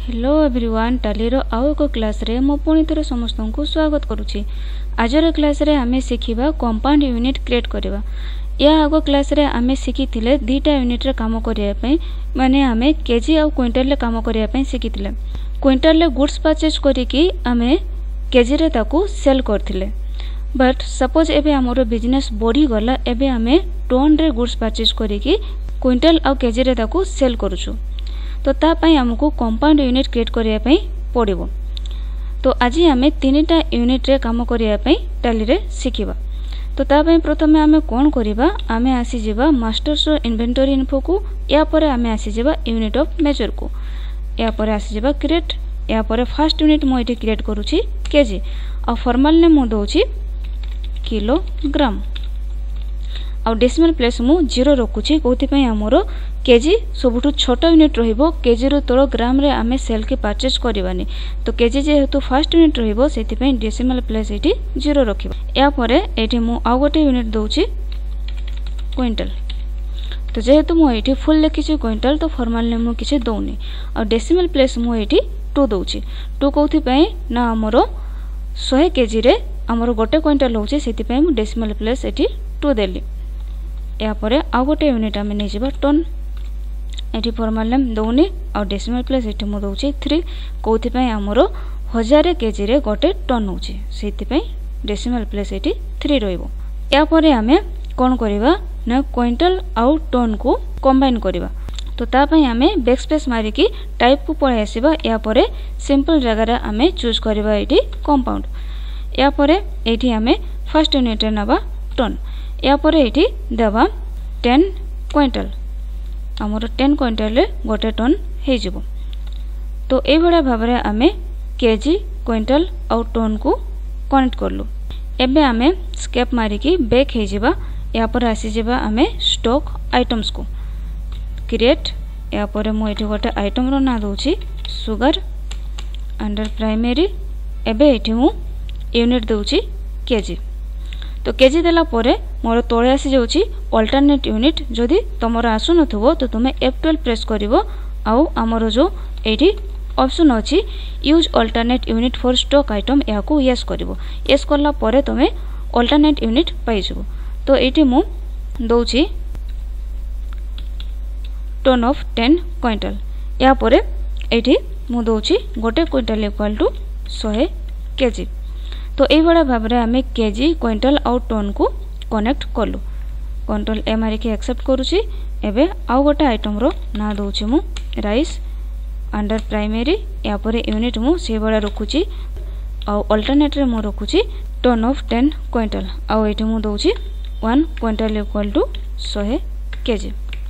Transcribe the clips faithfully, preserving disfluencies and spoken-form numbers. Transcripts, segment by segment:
Hello everyone, टालीर आउ एक class रे मो पुणी थरे समस्त को स्वागत करुछि। आजर क्लास रे आमे शिखिबा कंपाउंड यूनिट क्रिएट करबा। या आगो क्लास रे आमे शिखिथिले दुईटा यूनिट रे काम करिया पई, माने आमे केजी आ क्विंटल ले काम करिया पई शिखिथिले। क्विंटल ले गुड्स परचेज करिकि आमे केजी रे ताकू सेल करथिले। बट सपोज एबे हमरो बिजनेस बढ़ी गला, एबे आमे टन रे गुड्स परचेज करिकि क्विंटल आ केजी रे ताकू सेल करूछु। तो तापाई हमको कंपाउंड यूनिट क्रिएट करिया पई पड़िबो। तो आज आमे तीनटा यूनिट रे काम करिया पई टाली रे शिखिबा। तो तापाई प्रथमे आमे कोन करिबा, आमे आसी जिबा मास्टर्स इन्वेंटरी इन्फो को, या परे आमे आसी जिबा यूनिट ऑफ मेजर को, या परे आसी जिबा क्रिएट, या परे फर्स्ट यूनिट मो एठी क्रिएट करूची केजी, आ फॉर्मल नेम मो दोची किलोग्राम, आ डेसिमल प्लेस मु जीरो रखुची। कोथि पई हमरो केजी सबुठु छोट यूनिट रहिबो, केजी रो तळ ग्राम रे आमे सेल के परचेज करबानी। तो केजी जेहेतु फर्स्ट यूनिट रहिबो, सेति पई डेसिमल प्लेस एठी जीरो रखिबा। या परे एठी मु आ गोटे यूनिट दोची क्विंटल। तो जेहेतु मु एठी फुल लिखिची क्विंटल, तो फॉर्मल नेम मु किछि दोउनी, आ डेसिमल प्लेस मु एठी टू दोची। टू कोथि पई ना हमरो सौ केजी रे हमरो गोटे क्विंटल होची, सेति पई मु डेसिमल प्लेस एठी टू देली। या परे आ गोटे यूनिट आमे नै जिबा टन। एठी फॉर्मल नेम दोउनी, आ डेसिमल प्लेस एठी मु दोउची थ्री। कोथि पई हमरो हजार केजी रे गोटे टन होची, सेति पई डेसिमल प्लेस एठी थ्री रहइबो। या परे आमे कोन करिबा ना क्विंटल आ टन को कंबाइन करिबा। तो ता पई आमे बैकस्पेस मारी की टाइप को पळे आसीबा। या परे सिंपल जगह रे आमे चूज करिबा एठी कंपाउंड। या परे एठी आमे फर्स्ट यूनिट रे नबा टन। या परे एठी देबा टेन क्विंटल, हमरो टेन क्विंटल रे गोटे टन हे जिवो। तो ए बडा भाबरे आमे केजी, क्विंटल आ टन को कनेक्ट करलु। एबे आमे स्केप मारी की बैक हे जिबा। या पर आसी जिबा आमे स्टॉक आइटम्स को क्रिएट। या परे मु एठी गोटे आइटम रो ना दोची सुगर अंडर प्राइमरी। एबे एठी मु यूनिट दोची केजी। तो केजी देला परे मोर तळे आसी जाउची अल्टरनेट यूनिट। जदि तमरो आसु नथबो तो तुमे एफ ट्वेल्व प्रेस करिवो, आउ हमरो जो एठी ऑप्शन अछि use alternate unit for stock item, याकू यस करिवो। यस करला परे तुमे अल्टरनेट यूनिट पाइ जबो। तो एठी मु दोची टन ऑफ टेन क्विंटल। या परे एठी मु दोची गोटे क्विंटल इक्वल टू सौ केजी। तो ए बडा भाबरे आमे केजी, क्विंटल आ टन को कनेक्ट करलु। कंट्रोल ए मारी के एक्सेप्ट करूची। एबे आ गोटे आइटम रो ना दोची मु राइस अंडर प्राइमरी। या परे यूनिट मु से बडा रखुची, आ अल्टरनेट रे मु रखुची टन ऑफ टेन क्विंटल। आ एठी मु दोची वन क्विंटल इक्वल टू सौ केजी।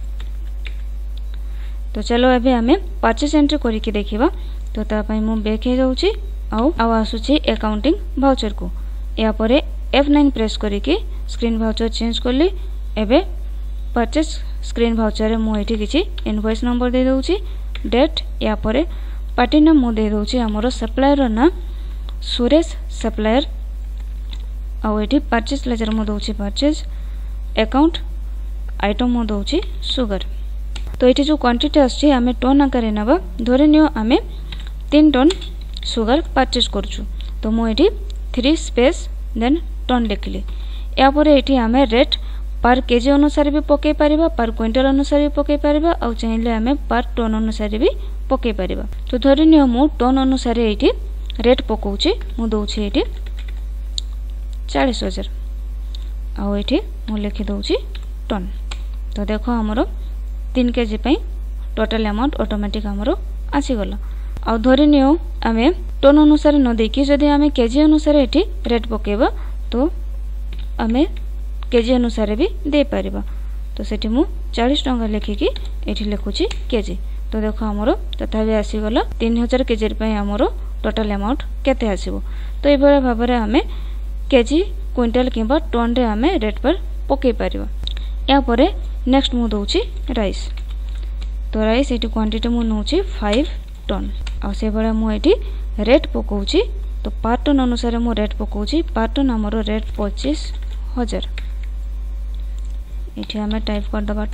तो चलो एबे आमे परचेज एंट्री करी के देखिबा। तो ता पई मु बैक हे जाउची, आउ आउ आसुची अकाउंटिंग वाउचर को। या परे एफ नाइन प्रेस करी के स्क्रीन वाउचर चेंज करली। एबे परचेज स्क्रीन वाउचर रे मु एठी किछि इनवॉइस नंबर दे दोउची, डेट। या परे पार्टी नाम मु दे दोउची हमरो सप्लायर रो ना सुरेश सप्लायर। आउ एठी परचेज लेजर मु दोउची परचेज अकाउंट, आइटम मु दोउची सुगर। तो एठी जो क्वांटिटी आछि आमे टन आकारे नबा। धरे नियो आमे तीन टन सुगर परचेज करछु। तो मु एठी थ्री स्पेस देन टन लिखली। या परे एठी आमे रेट पर केजी अनुसार भी पके परिबा, पर क्विंटल अनुसार भी पके परिबा, आ चाहिले आमे पर टन अनुसार भी पके परिबा। तो धरि नियो मु टन अनुसार एठी रेट पकोउची। मु दोउची एठी चालीस हजार, आ एठी मु लिखि दोउची टन। तो देखो हमरो तीन केजी पई टोटल अमाउंट ऑटोमेटिक हमरो आसी गला। आ धरि नियो आमे टन अनुसार न देखि जदि आमे केजी अनुसार एठी रेट पकेबा, तो आमे केजी अनुसार भी दे परिबा। तो सेठी मु चालीस टंका लिखि की एठी लिखुची केजी। तो देखो हमरो तथा भी आसी गला तीन हजार केजी पई हमरो टोटल अमाउंट केते आसीबो। तो ए बरा भाबरे आमे केजी, क्विंटल किबा टन रे आमे रेट पर पके परिबा। या परे नेक्स्ट मु दोउची राइस। तो राइस एठी क्वांटिटी मु नउची फाइव टन। आ से बड़ा मु एठी रेट पकोउची। तो पर टन अनुसार मु रेट पकोउची। पर टन हमरो रेट पच्चीस हजार। एठी हमें टाइप कर दबा टन।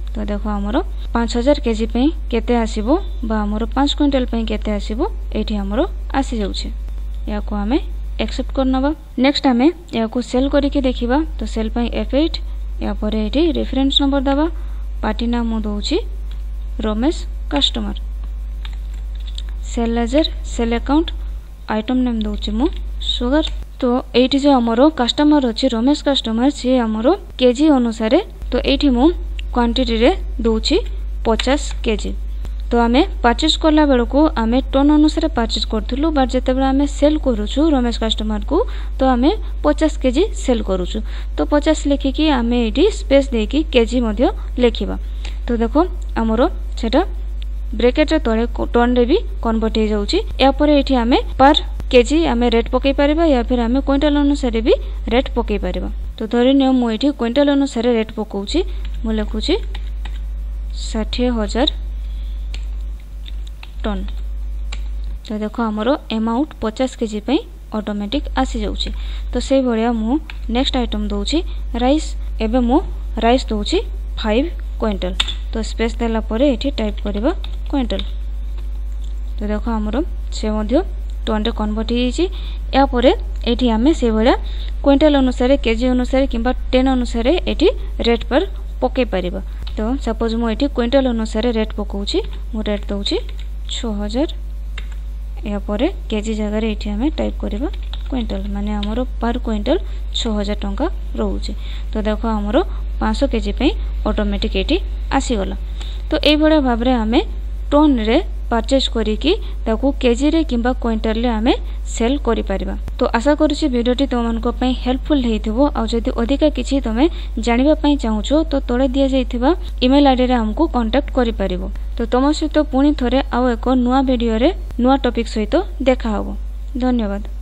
तो देख आमर पाँच हजार केजी केते आसीबो बा आमर पाँच क्विंटल केते आसीबो एठी आमर आसी जाउछे या को हमें एक्सेप्ट करनबा। नेक्स्ट हमें या को सेल करके देखिबा तो सेल पई एफ एट या पर एठी रेफरेंस नंबर दबा पार्टी नाम मु दोउची Ramesh customer sale ledger sale account item name दोउची मु सुगर। तो एठी जो हमरो कस्टमर अछि रमेश कस्टमर से हमरो केजी अनुसार तो एठी मु क्वांटिटी रे दोउची पचास केजी। तो आमे परचेज करला बेल को आमे टन अनुसार परचेज करथुलु बट जते बेला आमे सेल करूछु रमेश कस्टमर को तो आमे पचास केजी सेल करूछु तो पचास लिखि कि आमे एठी स्पेस दे कि केजी मध्ये लेखिबा। तो देखो हमरो सेटा ब्रैकेट रे तळे टन रे भी कन्वर्ट हे जाउची। या पर एठी आमे पर केजी आमे रेट पकई परिबा या फिर आमे क्विंटल अनुसार भी रेट पकई परिबा। तो धरि नियो मु एठी क्विंटल अनुसार रेट पकाउची मु लेखुची षाठी हजार टन। तो देखो हमरो अमाउंट पचास केजी पे ऑटोमेटिक आसी जाउची। तो से भलिया मु नेक्स्ट आइटम दोउची राइस एबे मु राइस दोउची पाँच क्विंटल। तो स्पेस देला परे एठी टाइप करबा क्विंटल। तो देखो हमरो से मध्य टन रे कन्वर्ट हिची। या परे एठी हमें से भलिया क्विंटल अनुसार केजी अनुसार किंबा टेन अनुसार एठी रेट पर पके परिबा। तो सपोज मु एठी क्विंटल अनुसार रेट पकाउची मु रेट दोउची छह हजार। या परे केजी जगह रे एठी हमें टाइप करबा क्विंटल माने हमरो पर क्विंटल छह हजार टंका रहउची। तो देखो हमरो पाँच सौ केजी पे ऑटोमेटिक एठी आसी गला। तो एई भले भाव रे हमें टन रे परचेज करिकी ताकू केजी रे किंबा क्विंटल रे हमें सेल करि परिबा। तो आशा करूची वीडियोटी तुमनको पई हेल्पफुल हेइथिबो। आ जदि अधिका किछि तमे जानिबा पई चाहुचो तो तळे दिया जाइथिबा ईमेल आईडी रे हमको कांटेक्ट करि परिबो। तो तम सहित पुणी थरे आउ एक नुआ वीडियो रे नुआ टॉपिक सहित देखा हबो। धन्यवाद।